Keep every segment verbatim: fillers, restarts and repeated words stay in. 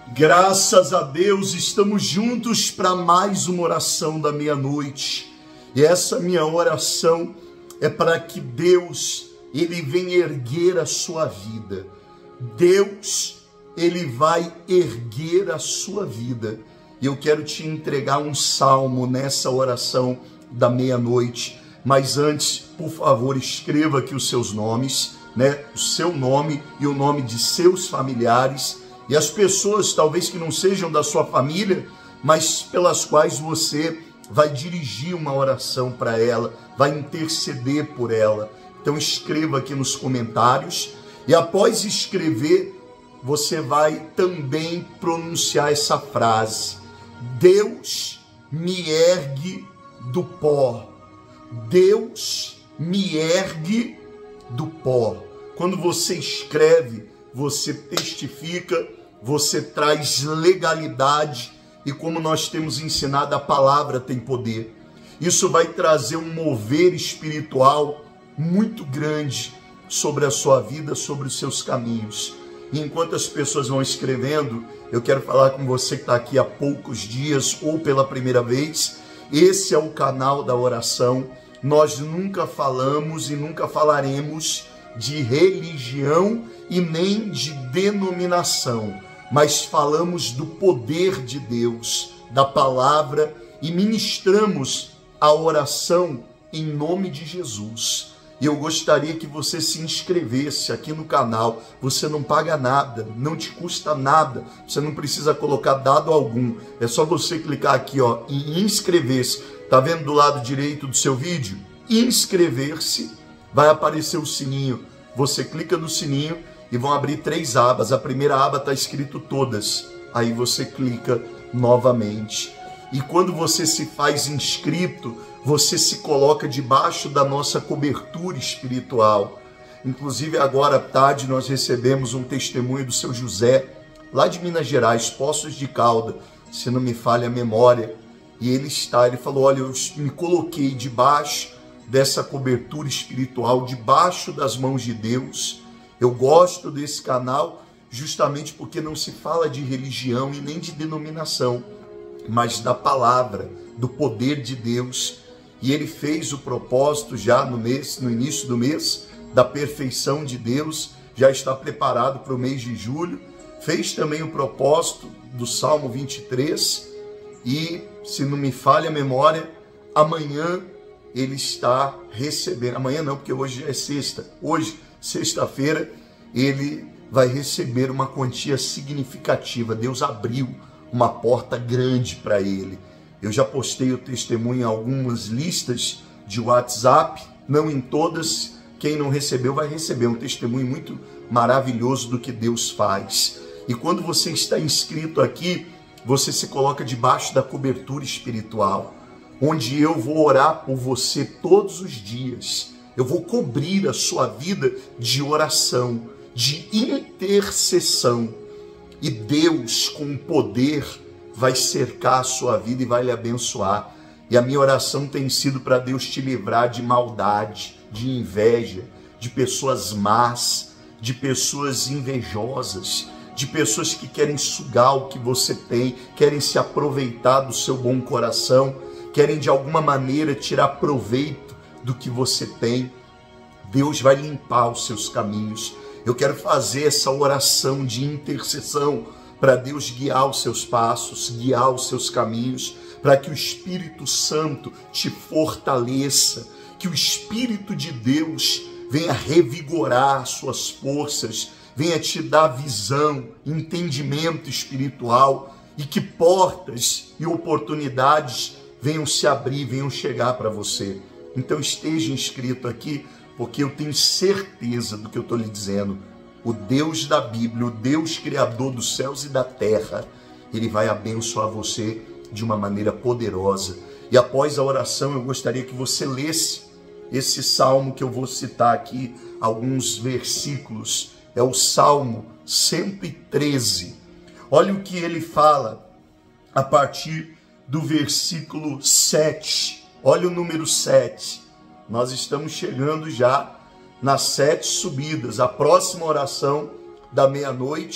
Graças a Deus, estamos juntos para mais uma oração da meia-noite. E essa minha oração é para que Deus, Ele venha erguer a sua vida. Deus, Ele vai erguer a sua vida. E eu quero te entregar um salmo nessa oração da meia-noite. Mas antes, por favor, escreva aqui os seus nomes, né? O seu nome e o nome de seus familiares. E as pessoas, talvez que não sejam da sua família, mas pelas quais você vai dirigir uma oração para ela, vai interceder por ela. Então escreva aqui nos comentários. E após escrever, você vai também pronunciar essa frase: Deus me ergue do pó. Deus me ergue do pó. Quando você escreve, você testifica, você traz legalidade, e como nós temos ensinado, a palavra tem poder. Isso vai trazer um mover espiritual muito grande sobre a sua vida, sobre os seus caminhos. E enquanto as pessoas vão escrevendo, eu quero falar com você que está aqui há poucos dias ou pela primeira vez. Esse é o canal da oração. Nós nunca falamos e nunca falaremos de religião e nem de denominação, mas falamos do poder de Deus, da palavra, e ministramos a oração em nome de Jesus. E eu gostaria que você se inscrevesse aqui no canal. Você não paga nada, não te custa nada, você não precisa colocar dado algum. É só você clicar aqui, ó, em inscrever-se. Tá vendo do lado direito do seu vídeo? Inscrever-se. Vai aparecer o sininho, você clica no sininho e vão abrir três abas. A primeira aba está escrito todas, aí você clica novamente. E quando você se faz inscrito, você se coloca debaixo da nossa cobertura espiritual. Inclusive agora à tarde nós recebemos um testemunho do seu José, lá de Minas Gerais, Poços de Caldas, se não me falha a memória. E ele está, ele falou: olha, eu me coloquei debaixo dessa cobertura espiritual, debaixo das mãos de Deus. Eu gosto desse canal justamente porque não se fala de religião e nem de denominação, mas da palavra, do poder de Deus. E ele fez o propósito já no mês, no início do mês, da perfeição de Deus, já está preparado para o mês de julho. Fez também o propósito do Salmo vinte e três e, se não me falha a memória, amanhã ele está recebendo, amanhã não, porque hoje já é sexta, hoje, sexta-feira, ele vai receber uma quantia significativa. Deus abriu uma porta grande para ele. Eu já postei o testemunho em algumas listas de WhatsApp, não em todas. Quem não recebeu vai receber um testemunho muito maravilhoso do que Deus faz. E quando você está inscrito aqui, você se coloca debaixo da cobertura espiritual, onde eu vou orar por você todos os dias. Eu vou cobrir a sua vida de oração, de intercessão. E Deus, com poder, vai cercar a sua vida e vai lhe abençoar. E a minha oração tem sido para Deus te livrar de maldade, de inveja, de pessoas más, de pessoas invejosas, de pessoas que querem sugar o que você tem, querem se aproveitar do seu bom coração, querem de alguma maneira tirar proveito do que você tem. Deus vai limpar os seus caminhos. Eu quero fazer essa oração de intercessão para Deus guiar os seus passos, guiar os seus caminhos, para que o Espírito Santo te fortaleça, que o Espírito de Deus venha revigorar as suas forças, venha te dar visão, entendimento espiritual, e que portas e oportunidades venham se abrir, venham chegar para você. Então esteja inscrito aqui, porque eu tenho certeza do que eu estou lhe dizendo. O Deus da Bíblia, o Deus Criador dos céus e da terra, Ele vai abençoar você de uma maneira poderosa. E após a oração, eu gostaria que você lesse esse salmo que eu vou citar aqui, alguns versículos. É o Salmo cento e treze. Olha o que ele fala a partir do versículo sete. Olha o número sete. Nós estamos chegando já nas sete subidas. A próxima oração da meia-noite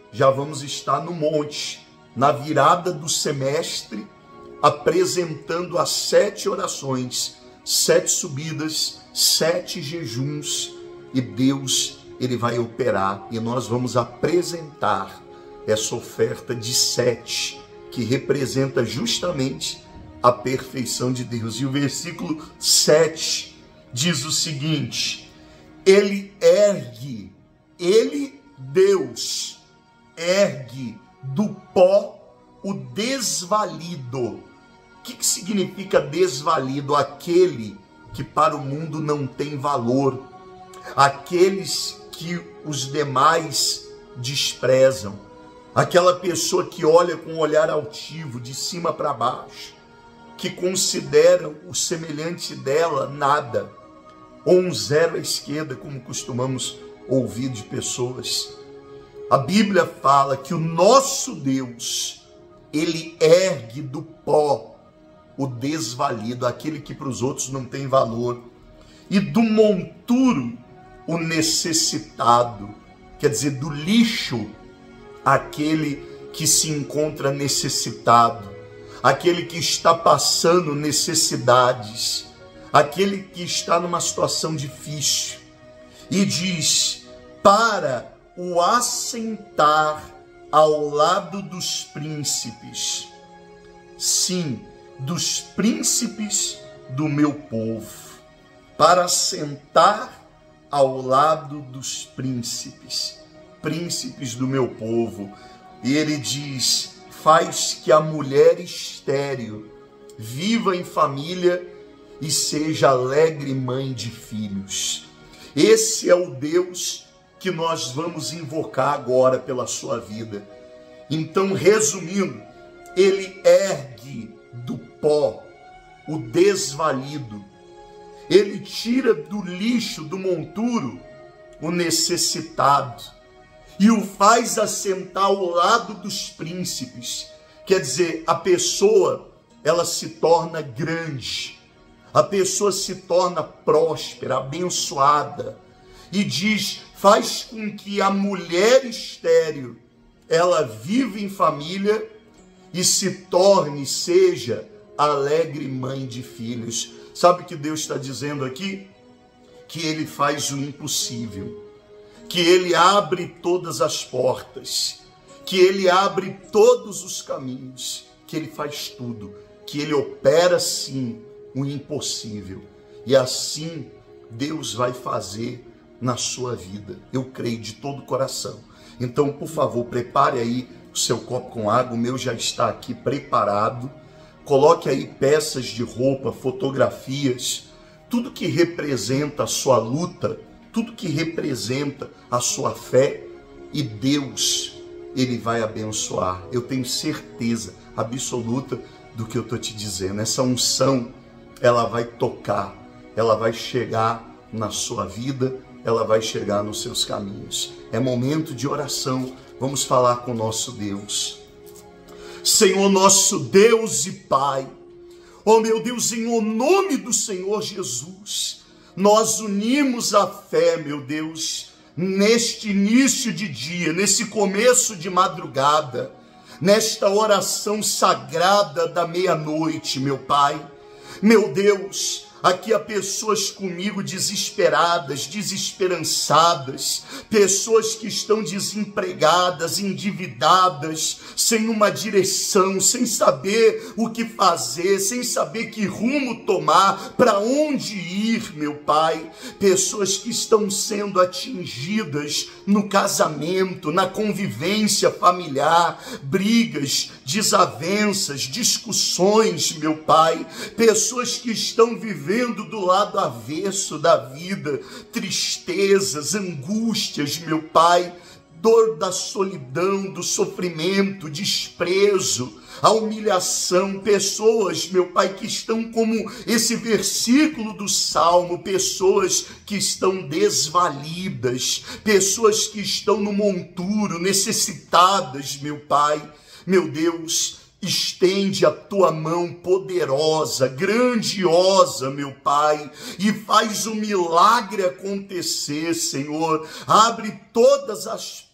já vamos estar no monte, na virada do semestre, apresentando as sete orações, sete subidas, sete jejuns, e Deus, ele vai operar, e nós vamos apresentar essa oferta de sete, que representa justamente a perfeição de Deus. E o versículo sete diz o seguinte: ele ergue, ele, Deus, ergue do pó o desvalido. O que, que significa desvalido? Aquele que para o mundo não tem valor, aqueles que os demais desprezam, aquela pessoa que olha com um olhar altivo, de cima para baixo, que considera o semelhante dela nada, ou um zero à esquerda, como costumamos ouvir de pessoas. A Bíblia fala que o nosso Deus, ele ergue do pó o desvalido, aquele que para os outros não tem valor, e do monturo o necessitado, quer dizer, do lixo, aquele que se encontra necessitado, aquele que está passando necessidades, aquele que está numa situação difícil, e diz: para o assentar ao lado dos príncipes, sim, dos príncipes do meu povo, para assentar ao lado dos príncipes, príncipes do meu povo. E ele diz: faz que a mulher estéril viva em família e seja alegre mãe de filhos. Esse é o Deus que nós vamos invocar agora pela sua vida. Então, resumindo, ele ergue do pó o desvalido, ele tira do lixo, do monturo, o necessitado, e o faz assentar ao lado dos príncipes. Quer dizer, a pessoa, ela se torna grande, a pessoa se torna próspera, abençoada, e diz: faz com que a mulher estéril, ela viva em família e se torne, seja alegre mãe de filhos. Sabe o que Deus está dizendo aqui? Que ele faz o impossível, que ele abre todas as portas, que ele abre todos os caminhos, que ele faz tudo, que ele opera sim o impossível. E assim Deus vai fazer na sua vida. Eu creio de todo o coração. Então, por favor, prepare aí o seu copo com água, o meu já está aqui preparado. Coloque aí peças de roupa, fotografias, tudo que representa a sua luta, tudo que representa a sua fé, e Deus, ele vai abençoar. Eu tenho certeza absoluta do que eu estou te dizendo. Essa unção, ela vai tocar, ela vai chegar na sua vida, ela vai chegar nos seus caminhos. É momento de oração. Vamos falar com o nosso Deus. Senhor, nosso Deus e Pai, oh meu Deus, em o nome do Senhor Jesus, nós unimos a fé, meu Deus, neste início de dia, nesse começo de madrugada, nesta oração sagrada da meia-noite, meu Pai. Meu Deus, aqui há pessoas comigo desesperadas, desesperançadas, pessoas que estão desempregadas, endividadas, sem uma direção, sem saber o que fazer, sem saber que rumo tomar, para onde ir, meu Pai. Pessoas que estão sendo atingidas no casamento, na convivência familiar, brigas, desavenças, discussões, meu Pai. Pessoas que estão vivendo vendo do lado avesso da vida, tristezas, angústias, meu Pai, dor da solidão, do sofrimento, desprezo, a humilhação, pessoas, meu Pai, que estão como esse versículo do Salmo, pessoas que estão desvalidas, pessoas que estão no monturo, necessitadas, meu Pai. Meu Deus, estende a tua mão poderosa, grandiosa, meu Pai, e faz o milagre acontecer, Senhor. Abre todas as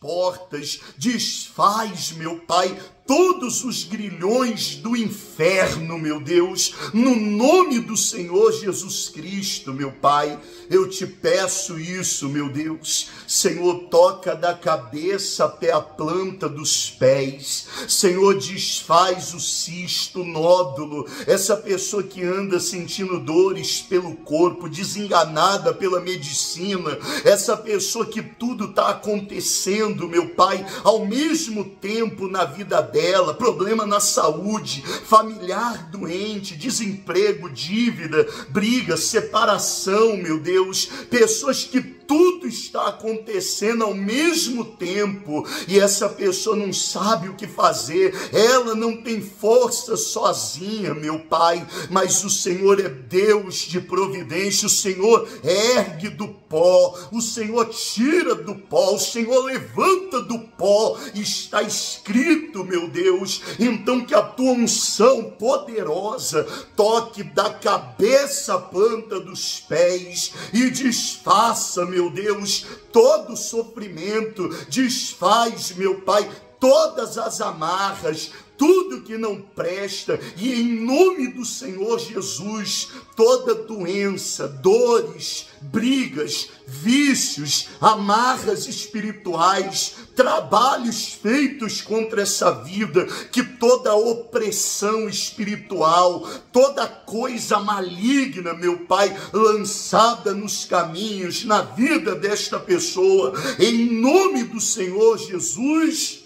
portas, desfaz, meu Pai, todos os grilhões do inferno, meu Deus, no nome do Senhor Jesus Cristo, meu Pai, eu te peço isso, meu Deus. Senhor, toca da cabeça até a planta dos pés. Senhor, desfaz o cisto, o nódulo, essa pessoa que anda sentindo dores pelo corpo, desenganada pela medicina, essa pessoa que tudo está acontecendo, meu Pai, ao mesmo tempo na vida dela, problema na saúde, familiar doente, desemprego, dívida, briga, separação, meu Deus, pessoas que tudo está acontecendo ao mesmo tempo e essa pessoa não sabe o que fazer, ela não tem força sozinha, meu Pai, mas o Senhor é Deus de providência, o Senhor ergue do pó, o Senhor tira do pó, o Senhor levanta do pó, está escrito, meu Deus, então que a tua unção poderosa toque da cabeça à planta dos pés e desfaça, meu Deus, todo sofrimento, desfaz, meu Pai, todas as amarras, tudo que não presta, e em nome do Senhor Jesus, toda doença, dores, brigas, vícios, amarras espirituais, trabalhos feitos contra essa vida, que toda opressão espiritual, toda coisa maligna, meu Pai, lançada nos caminhos, na vida desta pessoa, em nome do Senhor Jesus,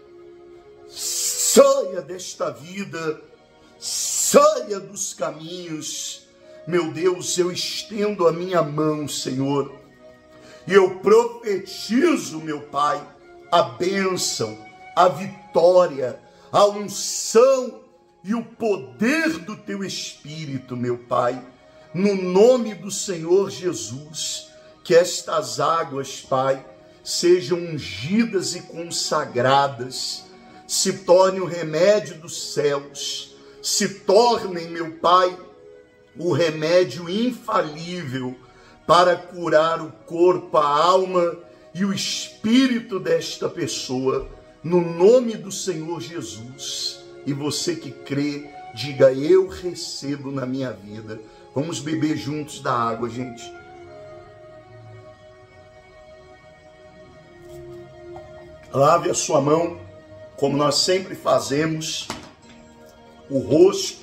saia desta vida, saia dos caminhos. Meu Deus, eu estendo a minha mão, Senhor, e eu profetizo, meu Pai, a bênção, a vitória, a unção e o poder do Teu Espírito, meu Pai, no nome do Senhor Jesus, que estas águas, Pai, sejam ungidas e consagradas, se tornem o remédio dos céus, se tornem, meu Pai, o remédio infalível para curar o corpo, a alma e o espírito desta pessoa, no nome do Senhor Jesus. E você que crê, diga: eu recebo na minha vida. Vamos beber juntos da água, gente. Lave a sua mão, como nós sempre fazemos, o rosto,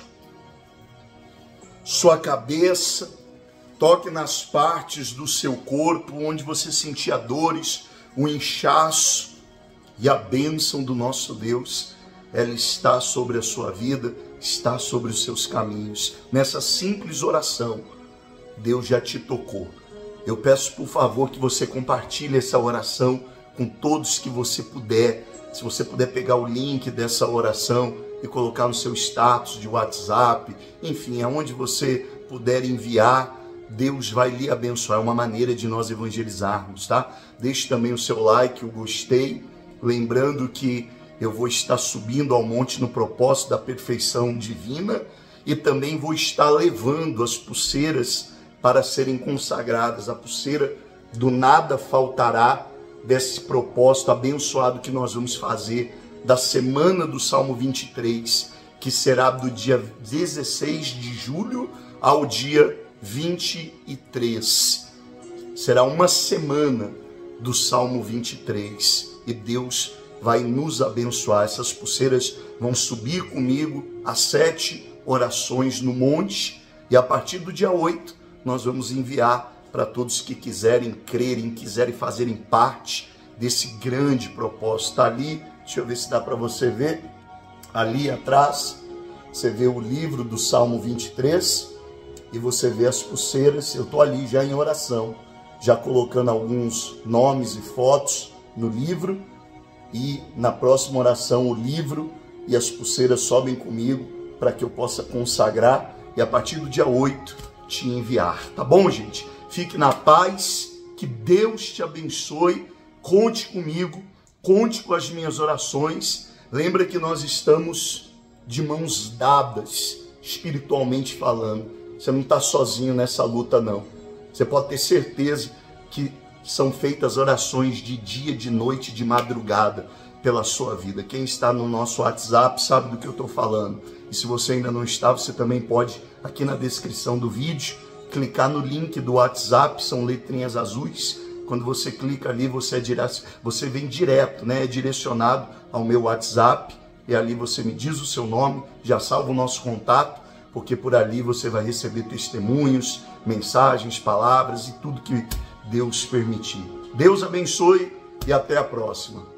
sua cabeça, toque nas partes do seu corpo onde você sentia dores, o inchaço, e a bênção do nosso Deus, ela está sobre a sua vida, está sobre os seus caminhos. Nessa simples oração, Deus já te tocou. Eu peço, por favor, que você compartilhe essa oração com todos que você puder. Se você puder pegar o link dessa oração e colocar no seu status de WhatsApp, enfim, aonde você puder enviar, Deus vai lhe abençoar. É uma maneira de nós evangelizarmos, tá? Deixe também o seu like, o gostei, lembrando que eu vou estar subindo ao monte no propósito da perfeição divina e também vou estar levando as pulseiras para serem consagradas. A pulseira do nada faltará desse propósito abençoado que nós vamos fazer da semana do Salmo vinte e três, que será do dia dezesseis de julho ao dia vinte e três. Será uma semana do Salmo vinte e três e Deus vai nos abençoar. Essas pulseiras vão subir comigo às sete orações no monte e a partir do dia oito nós vamos enviar para todos que quiserem crerem, quiserem fazerem parte desse grande propósito. Está ali, deixa eu ver se dá para você ver, ali atrás, você vê o livro do Salmo vinte e três e você vê as pulseiras. Eu estou ali já em oração, já colocando alguns nomes e fotos no livro, e na próxima oração o livro e as pulseiras sobem comigo para que eu possa consagrar e a partir do dia oito te enviar, tá bom, gente? Fique na paz, que Deus te abençoe, conte comigo, conte com as minhas orações. Lembra que nós estamos de mãos dadas, espiritualmente falando. Você não está sozinho nessa luta, não. Você pode ter certeza que são feitas orações de dia, de noite, de madrugada pela sua vida. Quem está no nosso WhatsApp sabe do que eu estou falando. E se você ainda não está, você também pode, aqui na descrição do vídeo, clicar no link do WhatsApp, são letrinhas azuis. Quando você clica ali, você, é dire... você vem direto, né? É direcionado ao meu WhatsApp. E ali você me diz o seu nome, já salva o nosso contato, porque por ali você vai receber testemunhos, mensagens, palavras e tudo que Deus permitir. Deus abençoe e até a próxima.